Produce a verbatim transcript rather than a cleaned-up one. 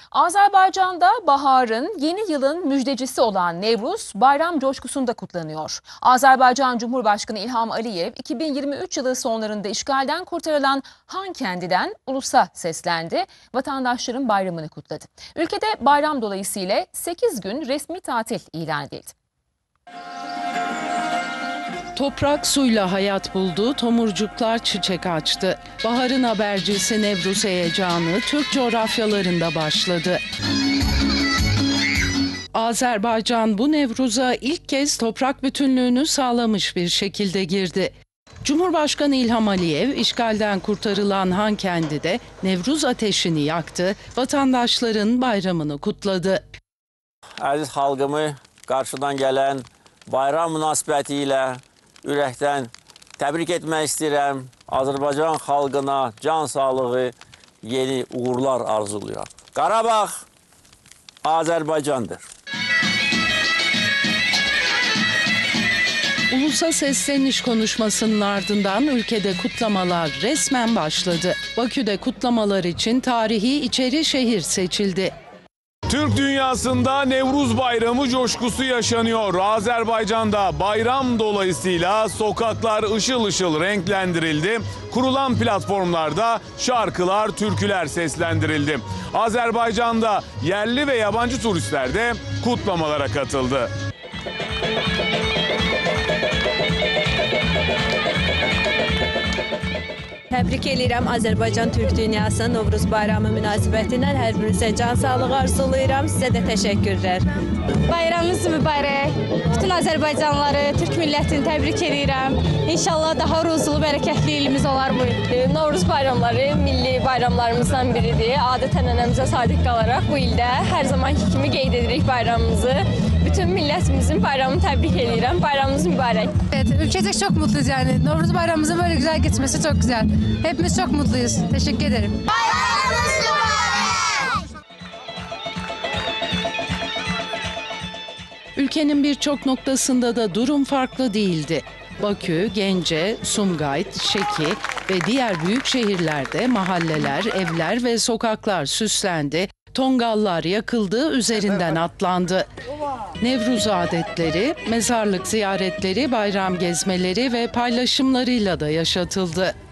Azerbaycan'da baharın, yeni yılın müjdecisi olan Nevruz bayram coşkusunda kutlanıyor. Azerbaycan Cumhurbaşkanı İlham Aliyev iki bin yirmi üç yılı sonlarında işgalden kurtarılan Hankendi'den ulusa seslendi. Vatandaşların bayramını kutladı. Ülkede bayram dolayısıyla sekiz gün resmi tatil ilan edildi. Toprak suyla hayat buldu, tomurcuklar çiçek açtı. Baharın habercisi Nevruz heyecanı Türk coğrafyalarında başladı. Azerbaycan bu Nevruz'a ilk kez toprak bütünlüğünü sağlamış bir şekilde girdi. Cumhurbaşkanı İlham Aliyev işgalden kurtarılan Hankendi'de Nevruz ateşini yaktı, vatandaşların bayramını kutladı. Aziz halkımı karşıdan gelen bayram münasibətiyle ürəkdən təbrik etmək istəyirəm. Azərbaycan xalqına can sağlığı, yeni uğurlar arzuluyor. Qarabağ Azərbaycandır. Ulusa sesleniş konuşmasının ardından ülkede kutlamalar resmen başladı. Bakü'de kutlamalar için tarihi içeri şehir seçildi. Türk dünyasında Nevruz Bayramı coşkusu yaşanıyor. Azerbaycan'da bayram dolayısıyla sokaklar ışıl ışıl renklendirildi. Kurulan platformlarda şarkılar, türküler seslendirildi. Azerbaycan'da yerli ve yabancı turistler de kutlamalara katıldı. Təbrik edirəm Azərbaycan Türk dünyasına Novruz bayramı münasibətilə hər birinizə can sağlığı arzulayıram. Sizə də təşəkkürlər. Bayramınız mübarək. Bütün Azərbaycanlıları, Türk millətini təbrik edirəm. İnşallah daha ruzulu, bərəkətli ilimiz olar bu il. Novruz bayramları milli bayramlarımızdan biridir. Adət-ənənəmizə sadiq qalaraq bu ildə hər zamanki kimi qeyd edirik bayramımızı. Bütün milletimizin bayramını tebrik ediyorum. Bayramımız mübarek. Evet, ülkecek çok mutluyuz yani. Novruz bayramımızın böyle güzel geçmesi çok güzel. Hepimiz çok mutluyuz. Teşekkür ederim. Bayramımız mübarek. Ülkenin birçok noktasında da durum farklı değildi. Bakü, Gence, Sumgayit, Şeki ve diğer büyük şehirlerde mahalleler, evler ve sokaklar süslendi. Tongallar yakıldı, üzerinden atlandı. Nevruz adetleri, mezarlık ziyaretleri, bayram gezmeleri ve paylaşımlarıyla da yaşatıldı.